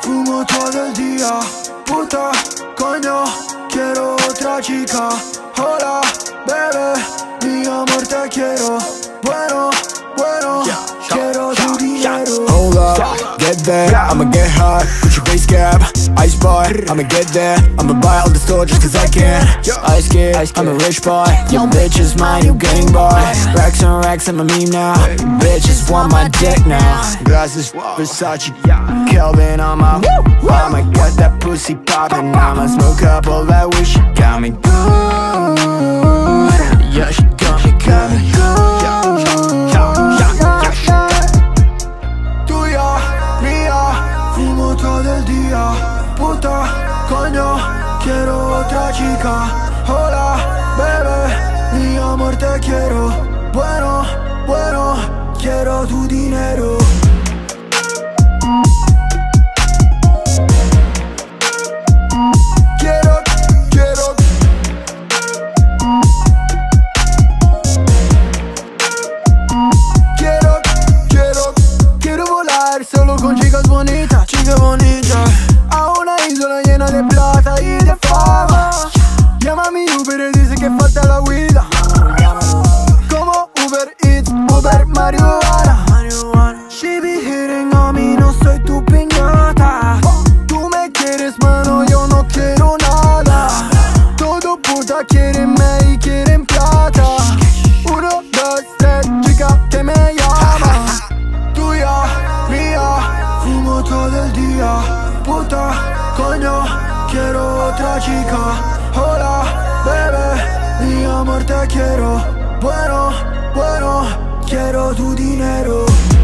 fumo todo el día. Puta, coño, quiero otra chica. Hola, bebé, mi amor te quiero. Bueno, bueno, quiero tu dinero. Hold up, get there, I'ma get hot. Put your base cap, ice bar, I'ma get there. I'ma buy all the store just cause I can. Ice kid, I'm a rich boy. Your bitch is my new gang boy. Racks on racks, I'm a meme now. Bitches want my dick now. Glasses, Versace, Kelvin on my I'ma get that pussy poppin'. I'ma smoke up all that weed. She got me good. Yeah, she got me good. Fumo todo el día. Puta, coño, quiero otra chica. Hola, bebé, mi amor te quiero. Bueno, bueno, quiero tu dinero. Quiero volar solo con chicas bonitas, a una isla llena de plata y de fama. Llama a mi Uber y dice que falta la huida. Como Uber Eats, Uber marihuana. She be hitting on me, no soy tu piñata. Tú me quieres, mano, yo no quiero nada. Todo puta quieren me y quieren plata. 1, 2, 3, chica que me llama. Tuya, mía, fumo todo el día. Puta, coño, quiero otra chica. Hola, bebé, mi amor te quiero. Bueno, bueno, quiero tu dinero.